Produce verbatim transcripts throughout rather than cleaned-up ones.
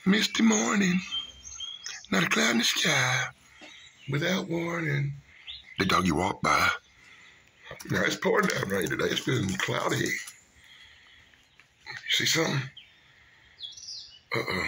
Misty morning, not a cloud in the sky. Without warning, the doggy walked by. Now it's pouring down rain today. It's been cloudy. You see something? Uh-oh.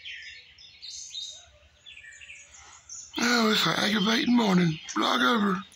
Oh, it's an aggravating morning. Vlog over.